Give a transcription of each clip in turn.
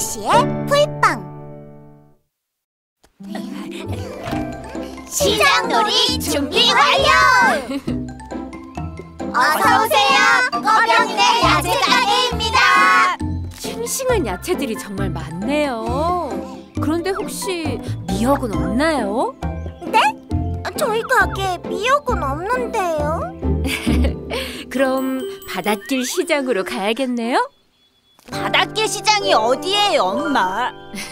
아저씨의 풀빵. 시장놀이 준비 완료! 어서오세요! 꺼병이네 야채 가게입니다! 싱싱한 야채들이 정말 많네요. 그런데 혹시 미역은 없나요? 네? 저희 가게에 미역은 없는데요. 그럼 바닷길 시장으로 가야겠네요? 바닷길 시장이 어디예요, 엄마?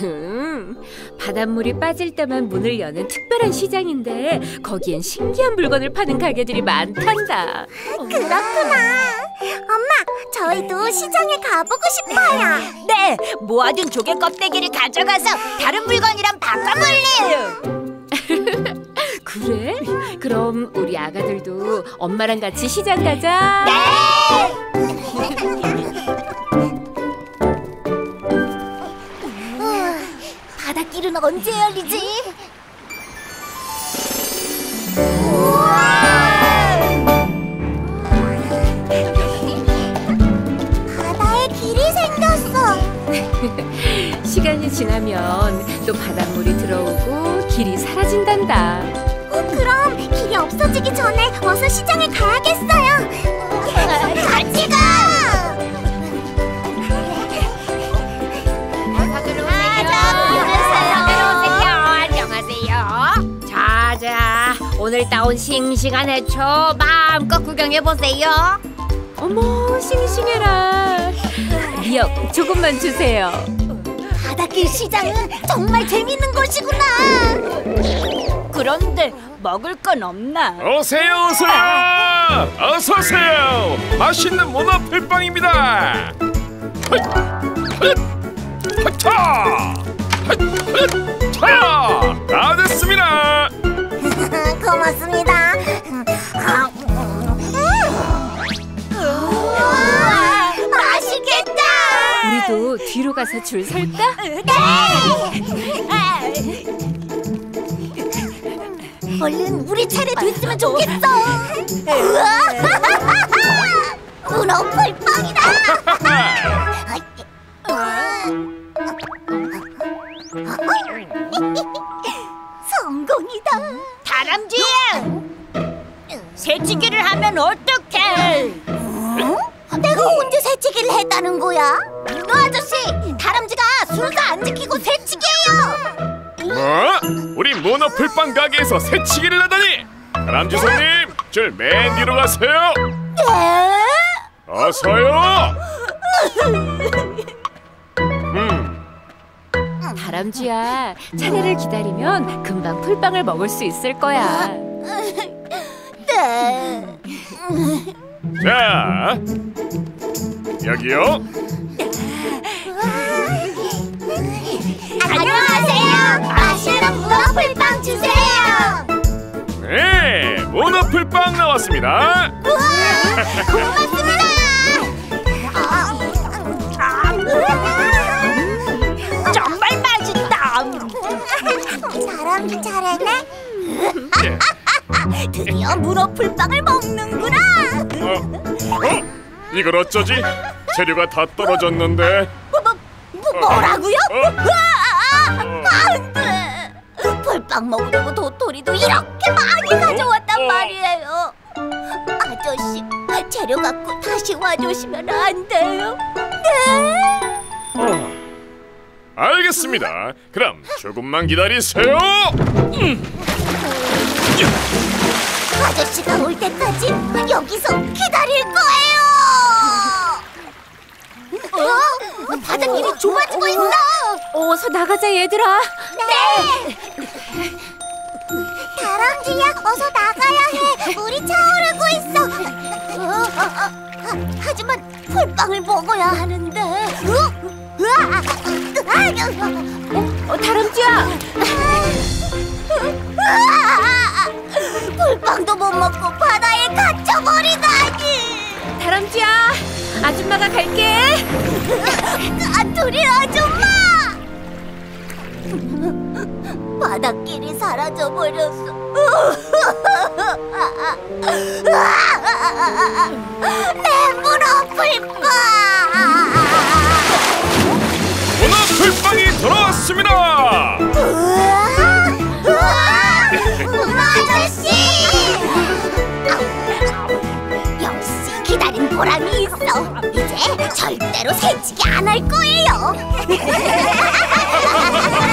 바닷물이 빠질 때만 문을 여는 특별한 시장인데 거기엔 신기한 물건을 파는 가게들이 많단다. 그렇구나. 엄마, 저희도 시장에 가보고 싶어요. 네, 모아둔 조개 껍데기를 가져가서 다른 물건이랑 바꿔볼래요. 그래? 그럼 우리 아가들도 엄마랑 같이 시장 가자. 네! 바닷길은 언제 열리지? 우와! 바다에 길이 생겼어. 시간이 지나면 또 바닷물이 들어오고 길이 사라진단다. 그럼 길이 없어지기 전에 어서 시장에 가야겠어요. 같이 가! 자자, 오늘 따온 싱싱한 해초 마음껏 구경해보세요. 어머, 싱싱해라. 미역 조금만 주세요. 바닷길 시장은 정말 재밌는 곳이구나. 그런데 먹을 건 없나? 오세요, 오세요. 어서 오세요. 맛있는 문어 풀빵입니다. 다 됐습니다. 고맙습니다. 우와, 맛있겠다. 우리도 뒤로 가서 줄 설까? 네. 얼른 우리 차례 됐으면 좋겠어. 우와, 문어 풀빵이다. 성공이다. 다람쥐야! 새치기를 하면 어떡해? 내가 언제 새치기를 했다는 거야? 아저씨, 다람쥐가 순서 안 지키고 새치기예요. 뭐? 우리 문어 풀빵 가게에서 새치기를 하다니! 다람쥐 손님, 줄 맨 뒤로 가세요. 네? 어서요. 다람쥐야, 차례를 기다리면 금방 풀빵을 먹을 수 있을 거야. 네. 자, 여기요. 안녕하세요. 맛있는 문어 풀빵 주세요. 네, 문어 풀빵 나왔습니다. 고맙습니다. 정말 맛있다. 다람쥐 차례네. 드디어 문어 풀빵을 먹는구나. 이걸 어쩌지? 재료가 다 떨어졌는데. 뭐라고요? 어? 안 돼. 풀빵 먹으려고 도토리도 이렇게 많이 가져왔단 말이에요. 아저씨, 재료 갖고 다시 와주시면 안 돼요? 네. 알겠습니다. 그럼 조금만 기다리세요. 아저씨가 올 때까지 여기서 기다릴 거예요. 바닷길이 좁아지고 있어. 어서 나가자, 얘들아. 네. 다람쥐야, 어서 나가야 해. 물이 차오르고 있어. 하지만 풀빵을 먹어야 하는데. 다람쥐야. 풀빵도 못 먹고 바다에 갇혀버리다니. 다람쥐야, 아줌마가 갈게. 둘이 아줌마. 바닷길이 사라져버렸어. 내 문어 풀빵. 문어 풀빵이 돌아왔습니다. 문어 아저씨! 역시 기다린 보람이 있어. 이제 절대로 새치기 안 할 거예요.